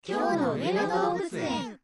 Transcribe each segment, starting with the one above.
今日の上野動物園。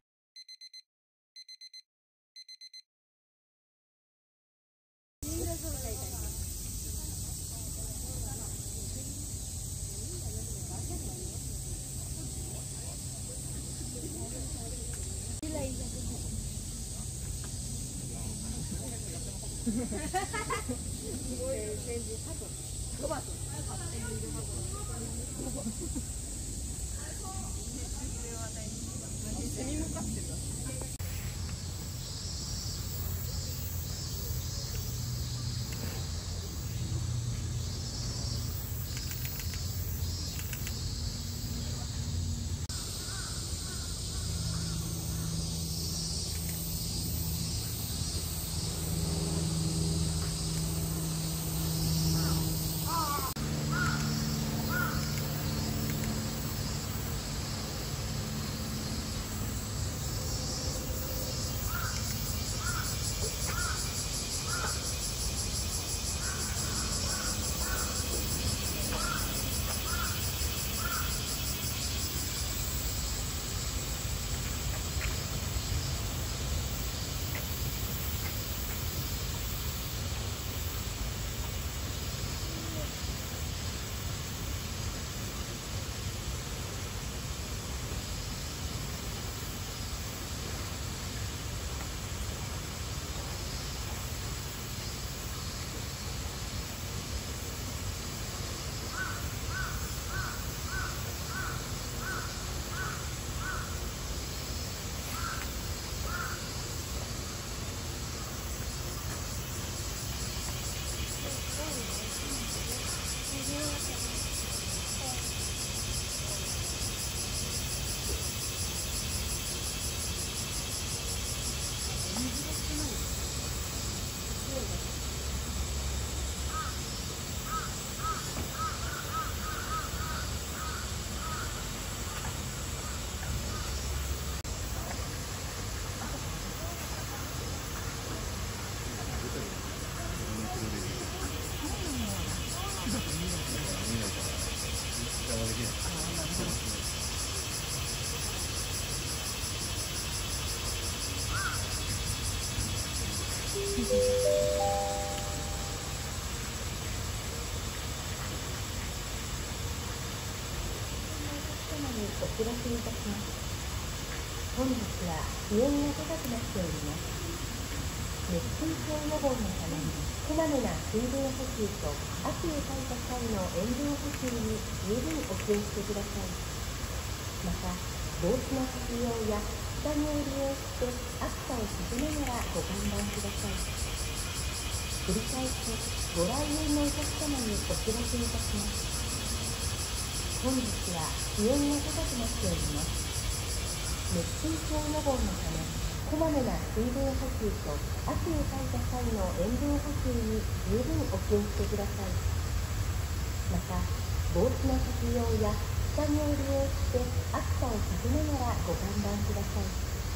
お知らせいたします。本日は気温が高くなっております。熱中症予防のためにこまめな水分補給と汗をかいた際の塩分補給に十分お気をつけください。また帽子の着用や下着を利用して暑さを避けながらご観覧ください。繰り返しご来園のお客様にお知らせいたします。本日は気温が高くなっております。熱中症予防のためこまめな水分補給と汗をかいた際の塩分補給に十分お気をつけください。また帽子の着用や下着を利用して暑さを避けながらご観覧ください。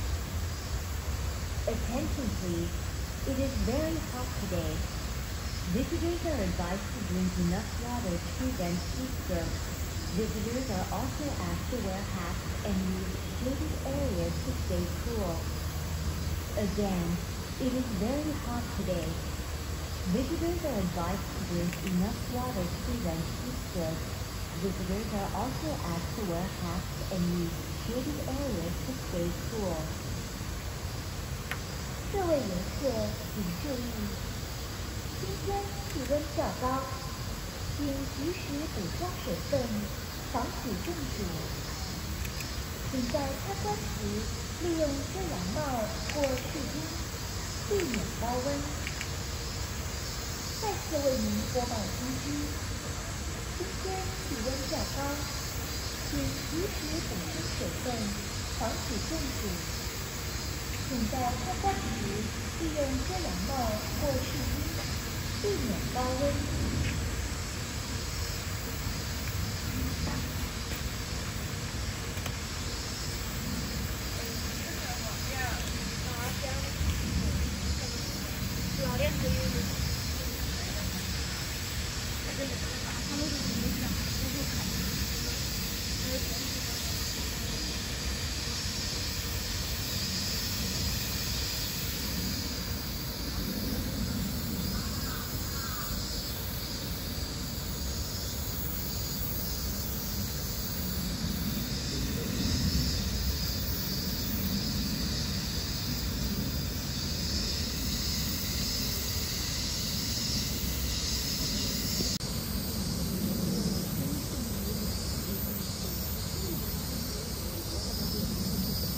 Attention please. It is very hot today. Visitors are advised to drink enough water to prevent heat stroke. Visitors are also asked to wear hats and use shaded areas to stay cool. Again, it is very hot today. Visitors are advised to drink enough water to prevent heat stroke. Visitors are also asked to wear hats and use shaded areas to stay cool. 各位游客请注意，今天气温较高，请及时补充水分，防止中暑。请在参观时利用遮阳帽或浴巾，避免高温。再次为您播报通知：今天气温较高，请及时补充水分，防止中暑。请在参观时利用遮阳帽或浴巾，避免高温。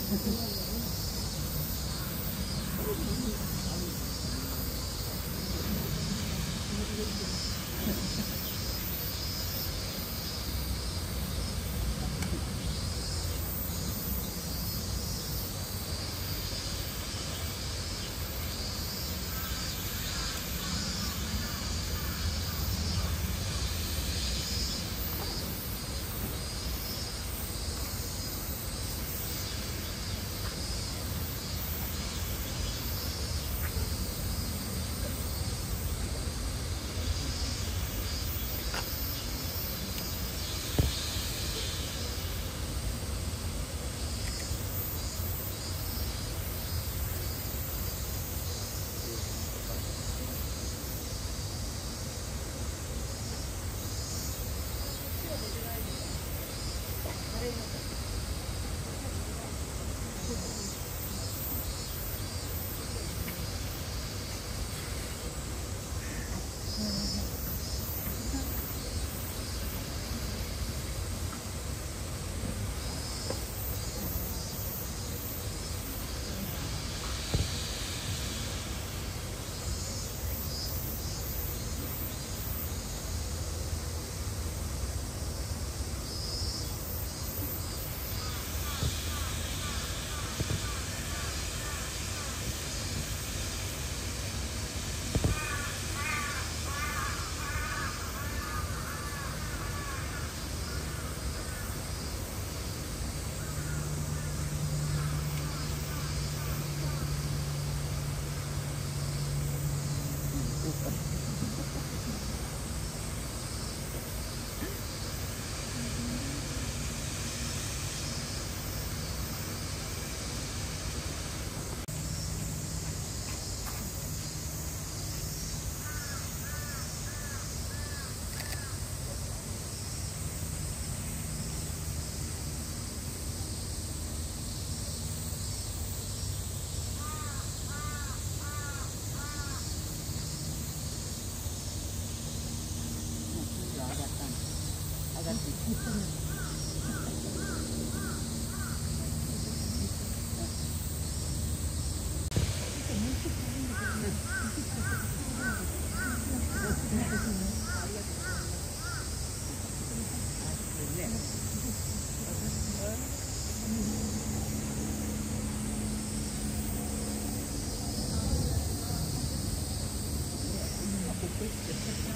Thank you.